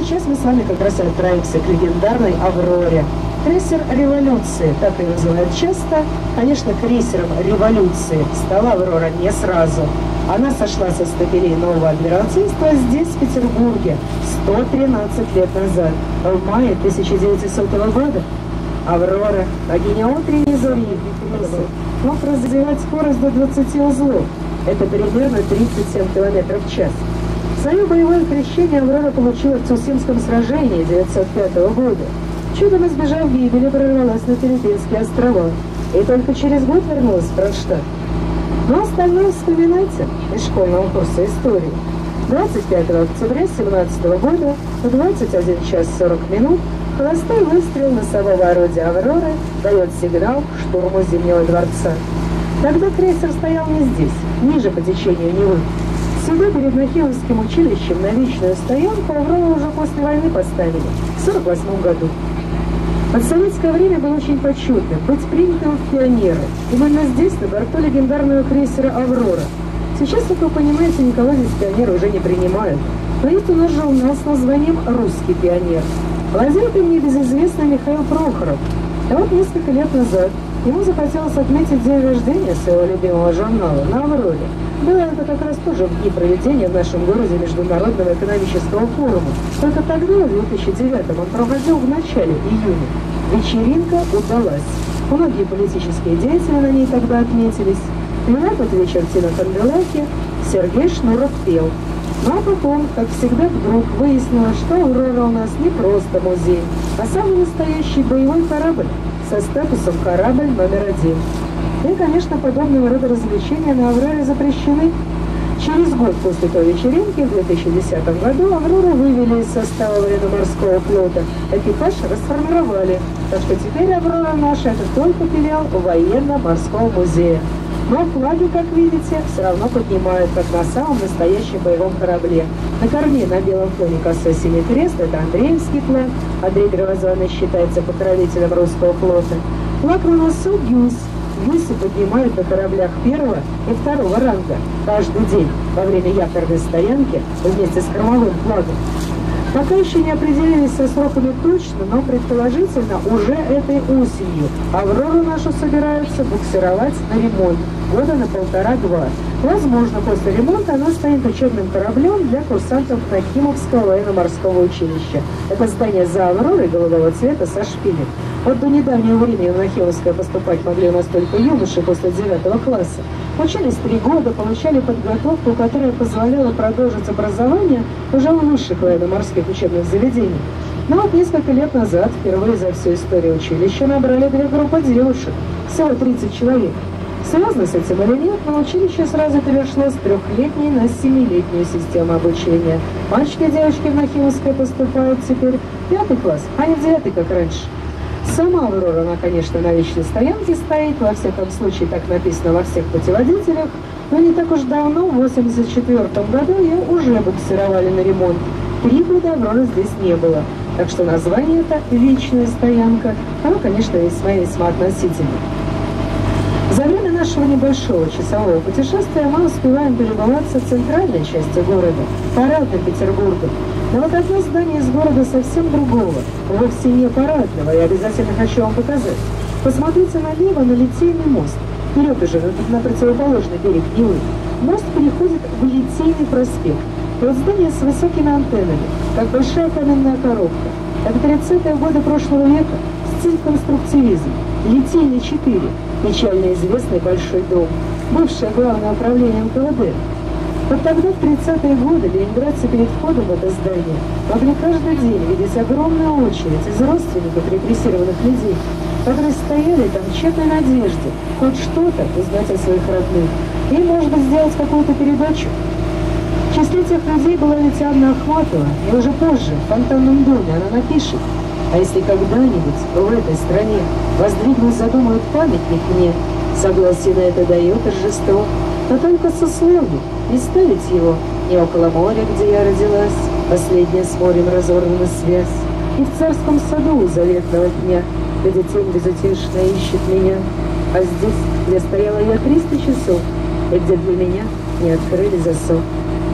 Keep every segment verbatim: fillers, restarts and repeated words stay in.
сейчас мы с вами как раз отправимся к легендарной «Авроре». Крейсер революции, так и называют часто. Конечно, крейсером революции стала «Аврора» не сразу. Она сошла со стапелей нового адмиралтейства здесь, в Петербурге, сто тринадцать лет назад, в мае тысяча девятисотого года. «Аврора», богиня утренней зари, мог развивать скорость до двадцати узлов. Это примерно тридцать семь километров в час. Свое боевое крещение «Аврора» получила в Цусимском сражении девятьсот пятого года. Чудом избежав гибели, прорвалась на Филиппинские острова и только через год вернулась в Кронштадт. Но остальное вспоминайте из школьного курса истории. двадцать пятого октября семнадцатого года в двадцать один час сорок минут холостой выстрел носового орудия «Авроры» дает сигнал к штурму Зимнего дворца. Тогда крейсер стоял не здесь, ниже по течению Невы. Сюда, перед Нахимовским училищем, на вечную стоянку «Аврору» уже после войны поставили, в сорок восьмом году. Под советское время было очень почетно быть принятым в пионеры. Именно здесь, на борту легендарного крейсера «Аврора». Сейчас, как вы понимаете, никого здесь пионеры уже не принимают. Но есть у нас журнал с названием «Русский пионер». Владеет им небезызвестный Михаил Прохоров. А вот несколько лет назад ему захотелось отметить день рождения своего любимого журнала на «Авроре». Было это как раз тоже в дни проведения в нашем городе Международного экономического форума. Только тогда, в две тысячи девятом, он проходил в начале июня. Вечеринка удалась. Многие политические деятели на ней тогда отметились. И в этот вечер Тина Канделаки Сергей Шнуров пел. Ну а потом, как всегда, вдруг выяснилось, что «Аврора» у нас не просто музей, а самый настоящий боевой корабль со статусом «Корабль номер один». И, конечно, подобного рода развлечения на «Авроре» запрещены. Через год после той вечеринки, в две тысячи десятом году, «Аврору» вывели из состава военно-морского флота. Экипаж расформировали. Так что теперь «Аврора» наша – это только филиал военно-морского музея. Но флаги, как видите, все равно поднимают, как на самом настоящем боевом корабле. На корме на белом фоне косой синий крест – это Андреевский флаг. Андрей Первозванный считается покровителем русского флота. Флаг на носу – ГЮС. Гюси поднимают на кораблях первого и второго ранга каждый день во время якорной стоянки вместе с кормовым флагом. Пока еще не определились со сроками точно, но предположительно уже этой осенью «Аврору» нашу собираются буксировать на ремонт года на полтора-два. Возможно, после ремонта она станет учебным кораблем для курсантов Нахимовского военно-морского училища. Это здание за «Авророй» голубого цвета со шпилем. Вот до недавнего времени в Нахимовское поступать могли у нас только юноши после девятого класса. Учились три года, получали подготовку, которая позволяла продолжить образование уже в высших военно-морских учебных заведениях. Но вот несколько лет назад, впервые за всю историю училища, набрали две группы девушек, всего тридцать человек. Связано с этим или нет, но училище сразу перешло с трехлетней на семилетнюю систему обучения. Мальчики и девочки в Нахимовское поступают теперь в пятый класс, а не в девятый, как раньше. Сама «Аврора», она, конечно, на вечной стоянке стоит, во всяком случае, так написано во всех путеводителях, но не так уж давно, в восемьдесят четвёртом году, ее уже буксировали на ремонт. Три года «Авроры» здесь не было, так что название это «Вечная стоянка», оно, конечно, весьма и весьма относительно. За время нашего небольшого часового путешествия мы успеваем перебываться в центральной части города, парадным Петербургом. Но вот одно здание из города совсем другого, вовсе не парадного, я обязательно хочу вам показать. Посмотрите налево на Литейный мост, вперед уже, на, на противоположный берег Невы. Мост переходит в Литейный проспект. И вот здание с высокими антеннами, как большая каменная коробка. Это тридцатые годы прошлого века, стиль конструктивизм, Литейный четыре, печально известный большой дом, бывшее главное управление эн ка вэ дэ. Вот тогда, в тридцатые годы, ленинградцы перед входом в это здание могли каждый день видеть огромную очередь из родственников репрессированных людей, которые стояли там в тщетной надежде хоть что-то узнать о своих родных и, может быть, сделать какую-то передачу. В числе тех людей была ведь Анна Ахматова, и уже позже, в Фонтанном доме, она напишет: «А если когда-нибудь в этой стране воздвигнуть задумают памятник мне, согласие на это дает торжество, но только с условием не ставить его не около моря, где я родилась, последняя с морем разорвана связь, и в царском саду у заветного дня, где тень безутешно ищет меня, а здесь, где стояла я триста часов, и где для меня не открыли засов».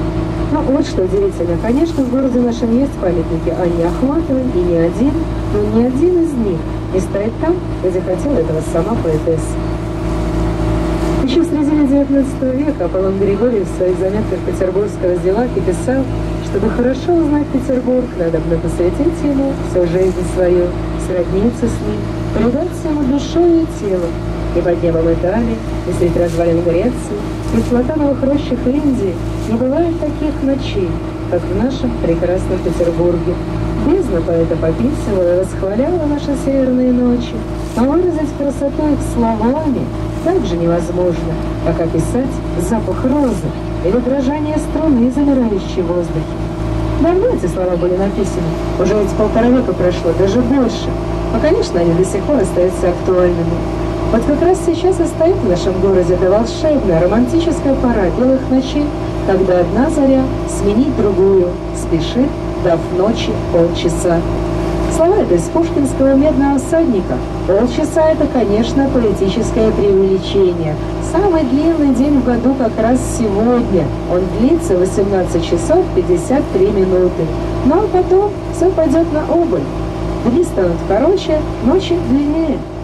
Ну, вот что удивительно. Конечно, в городе нашем есть памятники Анне Ахматовой, и не один, но ни один из них не стоит там, где хотела этого сама поэтесса. Еще в середине девятнадцатого века Аполлон Григорьев в своих заметках петербургского зеваки писал, чтобы хорошо узнать Петербург, надо бы посвятить ему всю жизнь свою, сродниться с ним, предаться ему душой и телом, и под небом Италии, и среди развалин Греции, и в платановых рощах Индии не бывает таких ночей, как в нашем прекрасном Петербурге. Бездна поэта пописывала и восхваляла наши северные ночи, а выразить красоту их словами так же невозможно, как описать запах розы или дрожание струны, замирающей в воздухе. Давно эти слова были написаны, уже ведь полтора века прошло, даже больше, но, конечно, они до сих пор остаются актуальными. Вот как раз сейчас и стоит в нашем городе эта волшебная, романтическая пора белых ночей, когда одна заря сменить другую спешит, дав ночи полчаса. Слова это из пушкинского «Медного всадника». Полчаса – это, конечно, поэтическое преувеличение. Самый длинный день в году как раз сегодня. Он длится восемнадцать часов пятьдесят три минуты. Ну а потом все пойдет на убыль. Дни станут короче, ночи длиннее.